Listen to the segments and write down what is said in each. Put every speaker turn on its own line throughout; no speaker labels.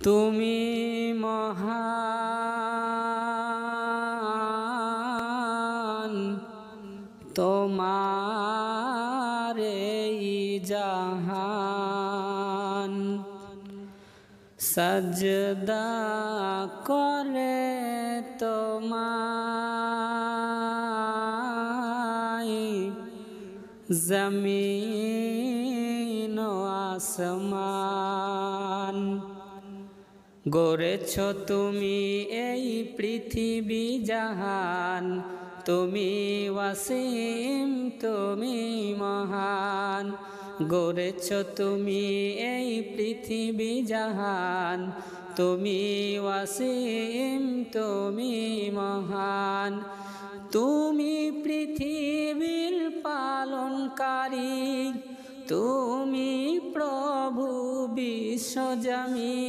তুমি মহান, তোমার এই জাহান, সজদা করে তোমায় জমিন ও আসমান। গড়েছ তুমি এই পৃথিবী জাহান, তুমি ওয়াসিম, তুমি মহান। গড়েছ তুমি এই পৃথিবী জাহান, তুমি ওয়াসিম, তুমি মহান। তুমি পৃথিবীর পালনকারী, তুমি প্রভু বিশ্বজামি।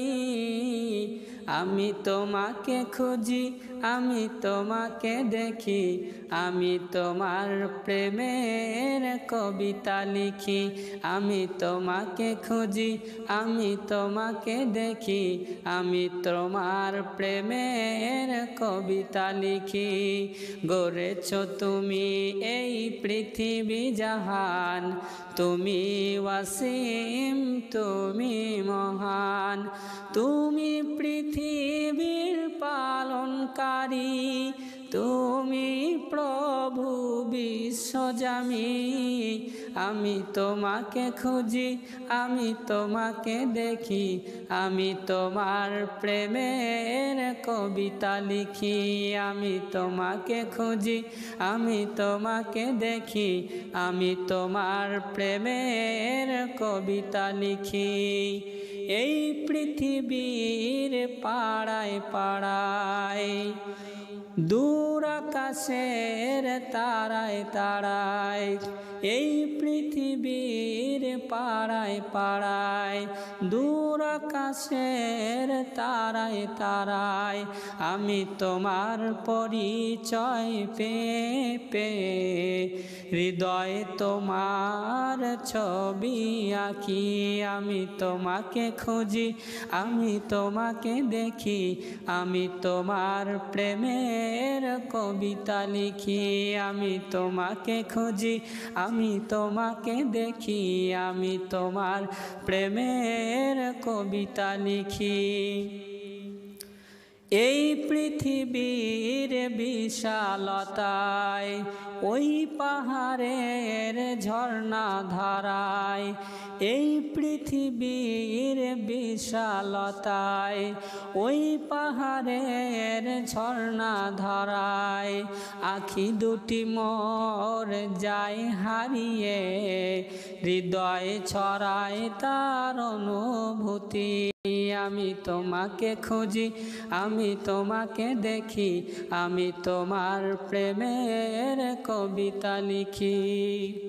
আমি তোমাকে খুঁজি, আমি তোমাকে দেখি, আমি তোমার প্রেমের কবিতা লিখি। আমি তোমাকে খুঁজি, আমি তোমাকে দেখি, আমি তোমার প্রেমের কবিতা লিখি। গড়েছ তুমি এই পৃথিবী জাহান, তুমি ওয়াসিম, তুমি মহান। তুমি পৃথিবীর পালনকারী, তুমি প্রভু বিশ্বজামি। আমি তোমাকে খুঁজি, আমি তোমাকে দেখি, আমি তোমার প্রেমের কবিতা লিখি। আমি তোমাকে খুঁজি, আমি তোমাকে দেখি, আমি তোমার প্রেমের কবিতা লিখি। এই পৃথিবীর পাড়ায় পাড়ায়, দূর আকাশের তারায় তারায়, এই পৃথিবীর পাড়ায় পাড়ায়, দূর আকাশের তারায় তারায়, আমি তোমার পরিচয় পেয়ে পেয়ে হৃদয়ে তোমার ছবি আঁকি। আমি তোমাকে খুঁজি, আমি তোমাকে দেখি, আমি তোমার প্রেমের কবিতা লিখি। আমি তোমাকে খুঁজি, আমি তোমাকে দেখি, আমি তোমার প্রেমের কবিতা লিখি। এই পৃথিবীর বিশালতায়, ওই পাহাড়ের ঝর্ণা ধারায়, এই পৃথিবীর বিশালতায়, ওই পাহাড়ের ঝর্ণা ধারায়, আখি দুটি মোর যায় হারিয়ে, হৃদয়ে ছড়ায় তার অনুভূতি। আমি তোমাকে খুঁজি, আমি তোমাকে দেখি, আমি তোমার প্রেমের কবিতা লিখি।